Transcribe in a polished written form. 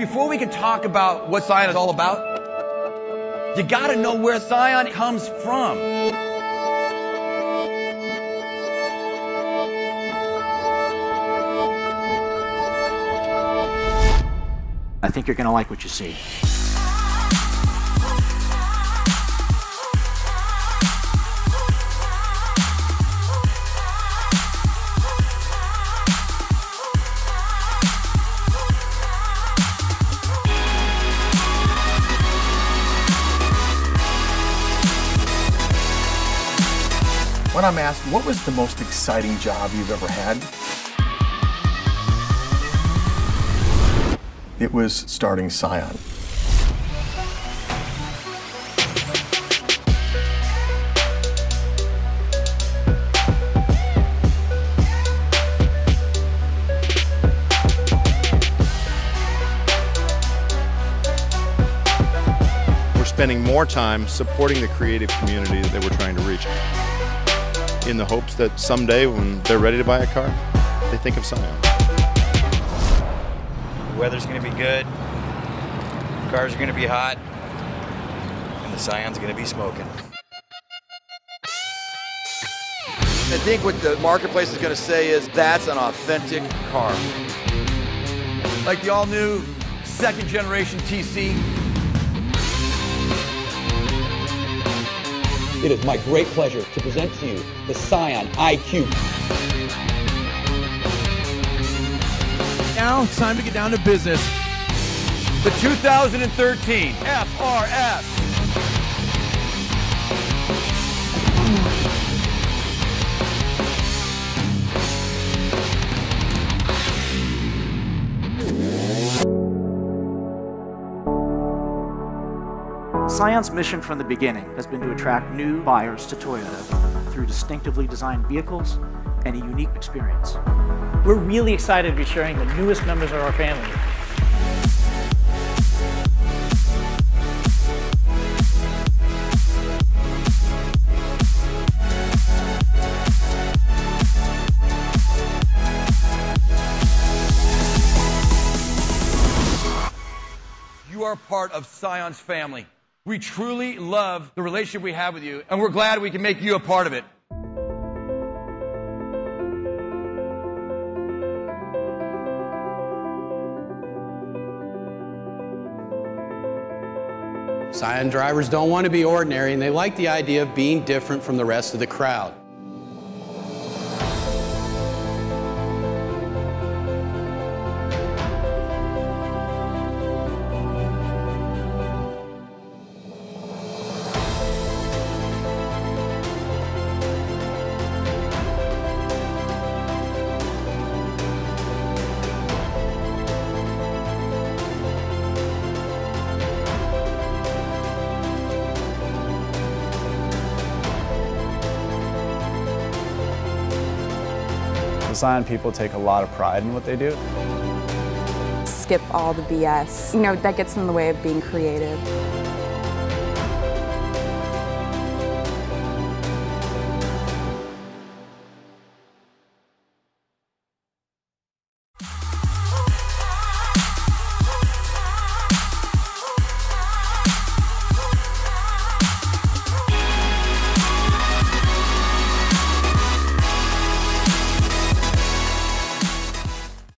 before we can talk about what Scion is all about, you gotta know where Scion comes from. I think you're gonna like what you see. When I'm asked, what was the most exciting job you've ever had? It was starting Scion. We're spending more time supporting the creative community that we're trying to reach, in the hopes that someday when they're ready to buy a car, they think of Scion. The weather's going to be good, cars are going to be hot, and the Scion's going to be smoking. I think what the marketplace is going to say is that's an authentic car. Like the all-new second generation TC. It is my great pleasure to present to you the Scion IQ. Now it's time to get down to business. The 2013 FRS. Scion's mission from the beginning has been to attract new buyers to Toyota through distinctively designed vehicles and a unique experience. We're really excited to be sharing the newest members of our family. You are part of Scion's family. We truly love the relationship we have with you, and we're glad we can make you a part of it. Scion drivers don't want to be ordinary, and they like the idea of being different from the rest of the crowd. The Scion people take a lot of pride in what they do. Skip all the BS. You know, that gets in the way of being creative.